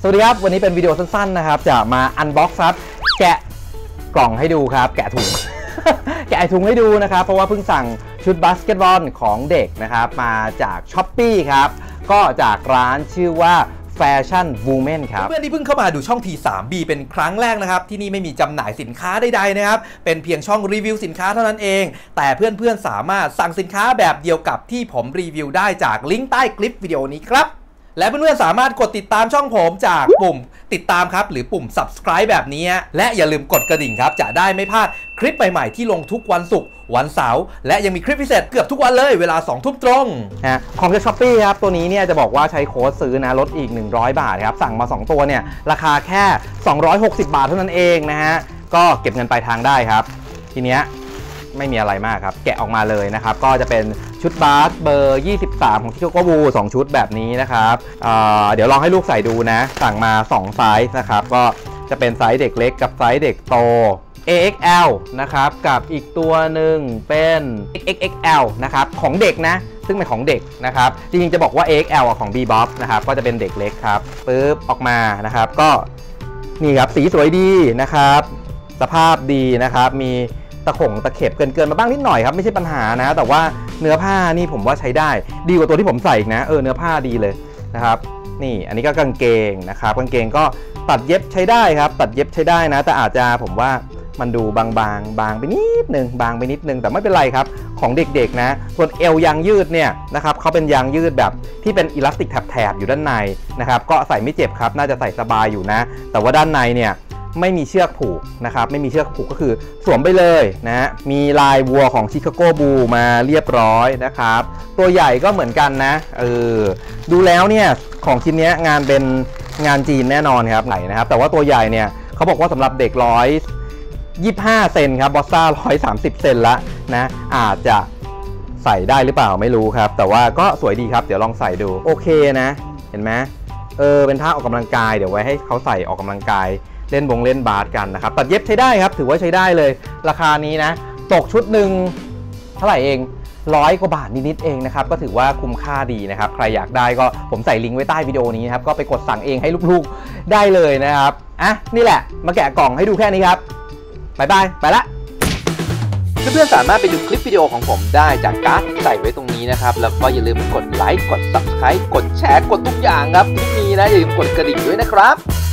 สวัสดีครับวันนี้เป็นวิดีโอสั้นๆนะครับจะมาอันบ็อกซ์ครับแกะกล่องให้ดูครับแกะถุง แกะถุงให้ดูนะครับเพราะว่าเพิ่งสั่งชุดบาสเกตบอลของเด็กนะครับมาจาก Shopee ครับก็จากร้านชื่อว่าแฟชั่นวูแมนครับเพื่อนที่เพิ่งเข้ามาดูช่อง T3B เป็นครั้งแรกนะครับที่นี่ไม่มีจำหน่ายสินค้าใดๆนะครับเป็นเพียงช่องรีวิวสินค้าเท่านั้นเองแต่เพื่อนๆสามารถสั่งสินค้าแบบเดียวกับที่ผมรีวิวได้จากลิงก์ใต้คลิปวิดีโอนี้ครับและเพื่อนๆสามารถกดติดตามช่องผมจากปุ่มติดตามครับหรือปุ่ม subscribe แบบนี้และอย่าลืมกดกระดิ่งครับจะได้ไม่พลาดคลิปใหม่ๆที่ลงทุกวันศุกร์วันเสาร์และยังมีคลิปพิเศษเกือบทุกวันเลยเวลา 20:00 นตรงของจาก Shopee ครับตัวนี้เนี่ยจะบอกว่าใช้โค้ดซื้อนะลดอีก100 บาทครับสั่งมา2ตัวเนี่ยราคาแค่260 บาทเท่านั้นเองนะฮะก็เก็บเงินปลายทางได้ครับทีเนี้ยไม่มีอะไรมากครับแกะออกมาเลยนะครับก็จะเป็นชุดบาสเบอร์23ของชิคาโกบูล2ชุดแบบนี้นะครับเดี๋ยวลองให้ลูกใส่ดูนะสั่งมา2ไซส์นะครับก็จะเป็นไซส์เด็กเล็กกับไซส์เด็กโต AXL นะครับกับอีกตัวหนึ่งเป็น XXL นะครับของเด็กนะซึ่งเป็นของเด็กนะครับจริงๆจะบอกว่า AXL ของ Bebop นะครับก็จะเป็นเด็กเล็กครับปึ๊บออกมานะครับก็นี่ครับสีสวยดีนะครับสภาพดีนะครับมีตะเข็บเกินมาบ้างนิดหน่อยครับไม่ใช่ปัญหานะแต่ว่าเนื้อผ้านี่ผมว่าใช้ได้ดีกว่าตัวที่ผมใส่อีกนะเนื้อผ้าดีเลยนะครับนี่อันนี้ก็กางเกงนะครับกางเกงก็ตัดเย็บใช้ได้ครับตัดเย็บใช้ได้นะแต่อาจจะผมว่ามันดูบางไปนิดนึงแต่ไม่เป็นไรครับของเด็กๆนะส่วนเอวยางยืดเนี่ยนะครับเขาเป็นยางยืดแบบที่เป็นอิลาสติกแถบอยู่ด้านในนะครับก็ใส่ไม่เจ็บครับน่าจะใส่สบายอยู่นะแต่ว่าด้านในเนี่ยไม่มีเชือกผูกนะครับไม่มีเชือกผูกก็คือสวมไปเลยนะมีลายวัวของชิคาโกบูลมาเรียบร้อยนะครับตัวใหญ่ก็เหมือนกันนะดูแล้วเนี่ยของชิ้นนี้งานเป็นงานจีนแน่นอนครับไหนนะครับแต่ว่าตัวใหญ่เนี่ยเขาบอกว่าสำหรับเด็ก125 เซนครับบอสซ่า130 เซนละนะอาจจะใส่ได้หรือเปล่าไม่รู้ครับแต่ว่าก็สวยดีครับเดี๋ยวลองใส่ดูโอเคนะเห็นไหมเป็นท่าออกกำลังกายเดี๋ยวไว้ให้เขาใส่ออกกำลังกายเล่นบาสกันนะครับตัดเย็บใช้ได้ครับถือว่าใช้ได้เลยราคานี้นะตกชุดหนึ่งเท่าไหร่เอง100 กว่าบาทนิดๆเองนะครับก็ถือว่าคุ้มค่าดีนะครับใครอยากได้ก็ผมใส่ลิงก์ไว้ใต้วิดีโอนี้ครับก็ไปกดสั่งเองให้ลูกๆได้เลยนะครับนี่แหละมาแกะกล่องให้ดูแค่นี้ครับบ๊ายบายไปละเพื่อนๆสามารถไปดูคลิปวิดีโอของผมได้จากการ์ดที่ใส่ไว้ตรงนี้นะครับแล้วก็อย่าลืมกดไลค์กด Subscribe กดแชร์กดทุกอย่างครับที่มีนะอย่าลืมกดกระดิ่งด้วยนะครับ